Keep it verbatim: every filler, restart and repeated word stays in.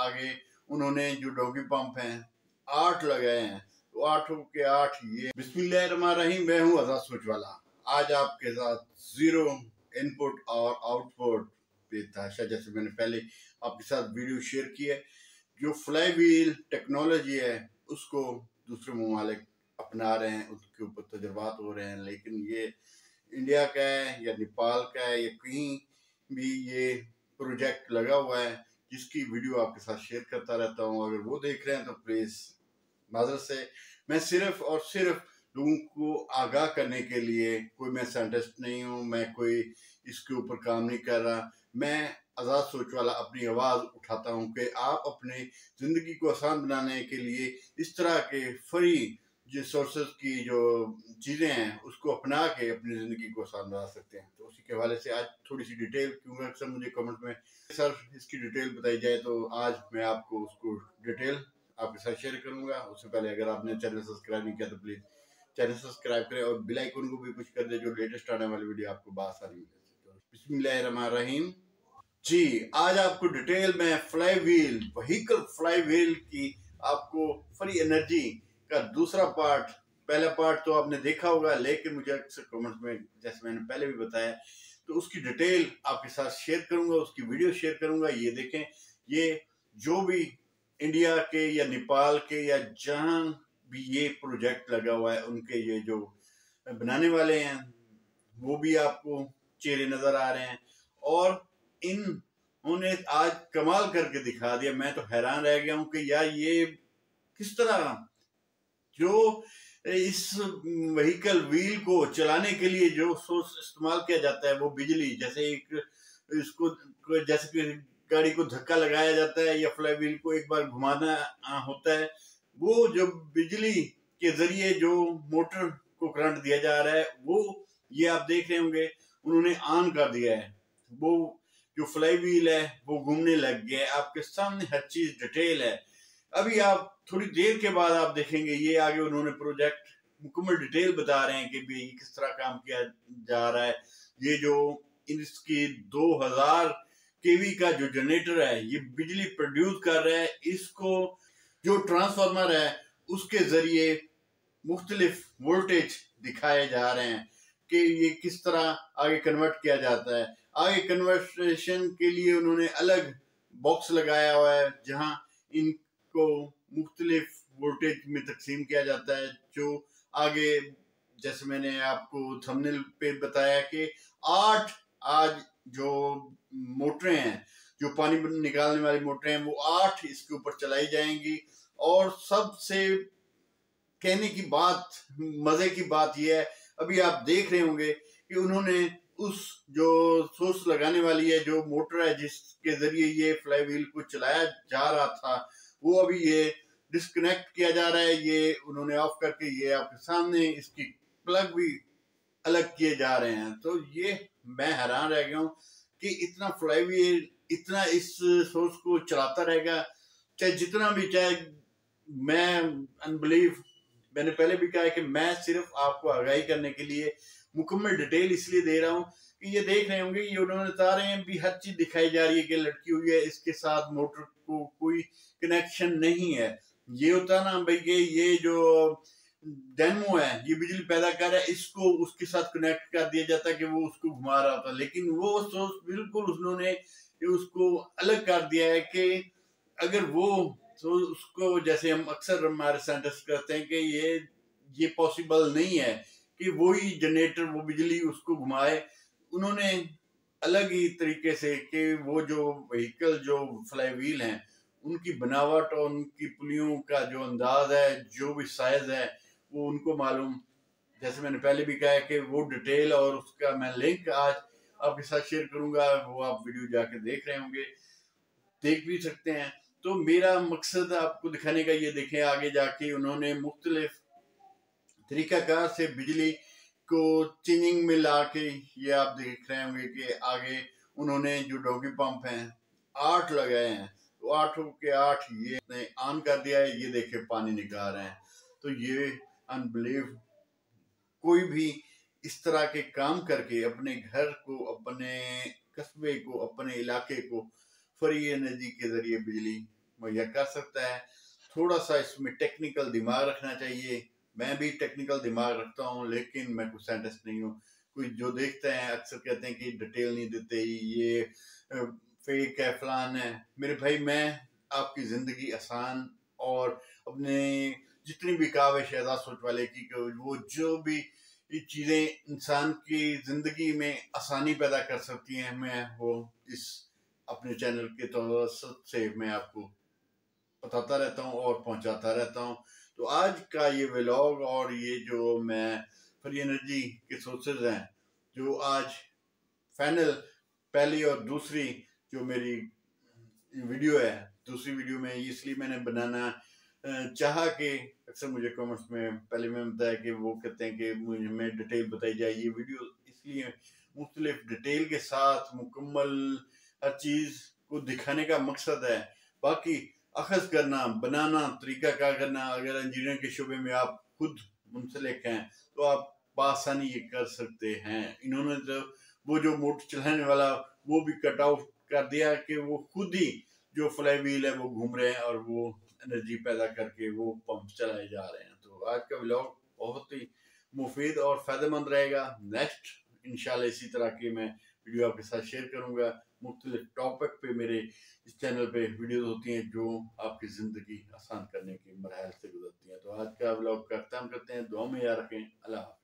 आगे उन्होंने जो डॉगी पंप हैं आठ लगाए हैं, तो आठों के आठ ये। बिस्मिल्लाहिर्रहमानिर्रहीम, मैं हूँ आजाद सोचवाला। आज आपके साथ जीरो इनपुट और आउटपुट पे था, जैसे मैंने पहले आपके साथ वीडियो शेयर की है। जो फ्लाई व्हील टेक्नोलॉजी है उसको दूसरे ममालिक अपना रहे हैं, उसके ऊपर तजुर्बात हो रहे हैं, लेकिन ये इंडिया का है या नेपाल का है या कहीं भी ये प्रोजेक्ट लगा हुआ है, जिसकी वीडियो आपके साथ शेयर करता रहता हूँ। अगर वो देख रहे हैं तो प्लीज माजरत से, मैं सिर्फ और सिर्फ लोगों को आगाह करने के लिए, कोई मैं साइंटिस्ट नहीं हूँ, मैं कोई इसके ऊपर काम नहीं कर रहा। मैं आजाद सोच वाला अपनी आवाज उठाता हूँ कि आप अपने जिंदगी को आसान बनाने के लिए इस तरह के फ्री जो सोर्सेज की जो चीजें हैं उसको अपना के अपनी जिंदगी को आसान बना सकते हैं। तो उसी के हवाले से आज थोड़ी सी डिटेल, क्योंकि अक्सर मुझे कमेंट में सर इसकी डिटेल बताई जाए, तो आज मैं आपको उसको डिटेल आपके साथ शेयर करूंगा। उससे पहले अगर आपने चैनल सब्सक्राइब नहीं किया तो प्लीज चैनल सब्सक्राइब करें और बेल आइकन को भी पुश कर दे, जो लेटेस्ट आने वाली वीडियो आपको बासानी मिले। बिस्मिल्लाहिर्रहमानिर्रहीम जी, आज आपको डिटेल में fly wheel vehicle fly wheel की आपको फ्री एनर्जी का दूसरा पार्ट, पहला पार्ट तो आपने देखा होगा, लेकिन मुझे अक्सर कमेंट्स में, जैसे मैंने पहले भी बताया, तो उसकी डिटेल आपके साथ शेयर करूंगा, उसकी वीडियो शेयर करूंगा। ये देखें, ये जो भी इंडिया के या नेपाल के या जहां भी ये प्रोजेक्ट लगा हुआ है, उनके ये जो बनाने वाले हैं वो भी आपको चेहरे नजर आ रहे हैं, और इन उन्होंने आज कमाल करके दिखा दिया। मैं तो हैरान रह गया हूं कि यार ये किस तरह जो इस व्हीकल व्हील को चलाने के लिए जो सोर्स इस्तेमाल किया जाता है वो बिजली, जैसे एक इसको जैसे कि गाड़ी को धक्का लगाया जाता है या फ्लाई व्हील को एक बार घुमाना होता है, वो जो बिजली के जरिए जो मोटर को करंट दिया जा रहा है, वो ये आप देख रहे होंगे उन्होंने ऑन कर दिया है। वो जो फ्लाई व्हील है वो घूमने लग गया है, आपके सामने हर चीज डिटेल है। अभी आप थोड़ी देर के बाद आप देखेंगे ये आगे उन्होंने प्रोजेक्ट मुकम्मल डिटेल बता रहे हैं कि भी किस तरह काम किया जा रहा है। ये जो इसकी दो हज़ार केवी का जो जनरेटर है ये बिजली प्रोड्यूस कर रहा है, इसको जो ट्रांसफार्मर है उसके जरिए मुख्तलिफ वोल्टेज दिखाए जा रहे हैं कि ये किस तरह आगे कन्वर्ट किया जाता है। आगे कन्वर्शन के लिए उन्होंने अलग बॉक्स लगाया हुआ है जहां इनको मुख्तलिफ वोल्टेज में तकसीम किया जाता है। जो आगे जैसे मैंने आपको थंबनेल पे बताया कि आठ आज जो मोटरें हैं, जो पानी निकालने वाली मोटरें हैं, वो आठ इसके ऊपर चलाई जाएंगी। और सबसे कहने की बात, मजे की बात यह है, अभी आप देख रहे होंगे कि उन्होंने उस जो सोर्स लगाने वाली है जो मोटर है जिसके जरिए ये फ्लाई व्हील को चलाया जा रहा था, वो अभी ये डिस्कनेक्ट किया जा रहा है। ये उन्होंने ऑफ करके ये आपके सामने इसकी प्लग भी अलग किए जा रहे हैं। तो ये मैं हैरान रह गया हूँ कि इतना फ्लाई व्हील इतना इस सोर्स को चलाता रहेगा, चाहे जितना भी, चाहे मैं अनबिलीव, मैंने पहले भी कहा है कि मैं सिर्फ आपको आगाही करने के लिए मुकम्मल डिटेल इसलिए दे रहा हूँ कि ये देख रहे होंगे ये उन्होंने बता रहे हैं भी हर चीज दिखाई जा रही है कि लटकी हुई है, इसके साथ मोटर को कोई कनेक्शन नहीं है। ये होता ना भाई कि ये जो डेमो है ये बिजली पैदा कर रहा है, इसको उसके साथ कनेक्ट कर दिया जाता है कि वो उसको घुमा रहा था, लेकिन वो सोर्स बिल्कुल उन्होंने उसको अलग कर दिया है कि अगर वो तो उसको, जैसे हम अक्सर हमारे साइंटिस्ट कहते हैं कि ये ये पॉसिबल नहीं है कि वही जनरेटर वो बिजली उसको घुमाए। उन्होंने अलग ही तरीके से कि वो जो व्हीकल जो फ्लाई व्हील हैं उनकी बनावट और उनकी पुलियों का जो अंदाज है, जो भी साइज है, वो उनको मालूम। जैसे मैंने पहले भी कहा है कि वो डिटेल और उसका मैं लिंक आज आपके साथ शेयर करूंगा, वो आप वीडियो जाके देख रहे होंगे, देख भी सकते हैं। तो मेरा मकसद आपको दिखाने का ये देखें, आगे जाके उन्होंने मुख्तलिफ तरीकाकार से बिजली को चेंजिंग में ला के, ये आप देख रहे होंगे कि आगे उन्होंने जो डॉगी पंप हैं आठ लगाए हैं, तो आठों के आठ ये ऑन कर दिया है। ये देखे पानी निकाल रहे हैं। तो ये अनबिलीव, कोई भी इस तरह के काम करके अपने घर को, अपने कस्बे को, अपने इलाके को फ्री एनर्जी के जरिए बिजली मुहैया कर सकता है। थोड़ा सा इसमें टेक्निकल दिमाग रखना चाहिए। मैं भी टेक्निकल दिमाग रखता हूँ, लेकिन मैं कोई साइंटिस्ट नहीं हूँ। कोई जो देखते हैं अक्सर कहते हैं कि डिटेल नहीं देते, ये फेक है, फलान है। मेरे भाई, मैं आपकी ज़िंदगी आसान और अपने जितनी भी काविश है सोच वाले की, वो जो भी ये चीज़ें इंसान की ज़िंदगी में आसानी पैदा कर सकती हैं, मैं वो इस अपने चैनल के तवसत से मैं आपको बताता रहता हूँ और पहुँचाता रहता हूँ। तो आज का ये व्लॉग और ये जो मैं फ्री एनर्जी के सोर्सेज हैं, जो आज फाइनल पहली और दूसरी जो मेरी वीडियो है, दूसरी वीडियो में इसलिए मैंने बनाना चाहा कि अक्सर मुझे कमेंट्स में पहले में बताया कि वो कहते हैं कि मुझे में डिटेल बताई जाए। ये वीडियो इसलिए मुख्तलिफ डिटेल के साथ मुकम्मल हर चीज़ को दिखाने का मकसद है। बाकी अखज़ करना, बनाना, तरीका क्या करना, अगर इंजीनियरिंग के शुबे में आप खुद मुंसलिक हैं तो आप बआसानी ये कर सकते हैं। इन्होंने तो वो जो मोटर चलाने वाला वो भी कट आउट कर दिया कि वो खुद ही जो फ्लाई व्हील है वो घूम रहे हैं और वो एनर्जी पैदा करके वो पंप चलाए जा रहे हैं। तो आज का व्लॉग बहुत ही मुफीद और फ़ायदेमंद रहेगा। नेक्स्ट इंशाल्लाह इसी तरह की मैं वीडियो आपके साथ शेयर करूंगा। मुख्तलिफ टॉपिक पे मेरे इस चैनल पे वीडियोस होती हैं जो आपकी ज़िंदगी आसान करने की मरहल से गुजरती हैं। तो आज का व्लॉग का ख़त्म करते हैं। दुआ में याद रखें। अल्लाह हाफ़िज़।